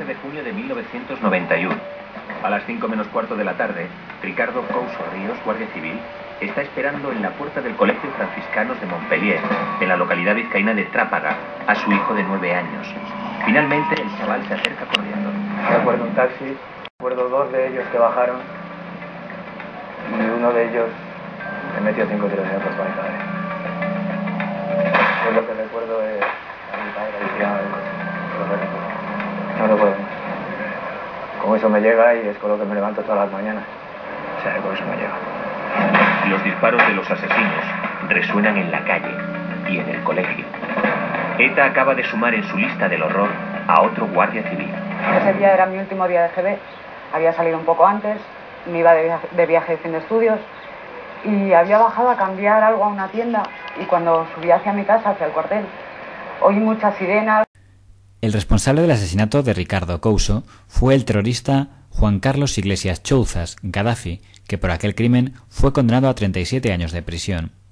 14 de junio de 1991. A las 5 menos cuarto de la tarde, Ricardo Couso Ríos, guardia civil, está esperando en la puerta del Colegio Franciscanos de Montpellier, en la localidad vizcaína de Trápaga, a su hijo de 9 años. Finalmente, el chaval se acerca corriendo. Recuerdo un taxi, recuerdo dos de ellos que bajaron y uno de ellos me metió 5 tiros en el cuerpo a mi padre. Pues lo que recuerdo es a mi padre ahí tirado del coche. Lo que recuerdo. No lo puedo más. Con eso me llega y es con lo que me levanto todas las mañanas. O sea, con eso me llega. Los disparos de los asesinos resuenan en la calle y en el colegio. ETA acaba de sumar en su lista del horror a otro guardia civil. Ese día era mi último día de GB. Había salido un poco antes, me iba de viaje de fin de estudios y había bajado a cambiar algo a una tienda y cuando subí hacia mi casa, hacia el cuartel, oí muchas sirenas. El responsable del asesinato de Ricardo Couso fue el terrorista Juan Carlos Iglesias Chouzas, Gaddafi, que por aquel crimen fue condenado a 37 años de prisión.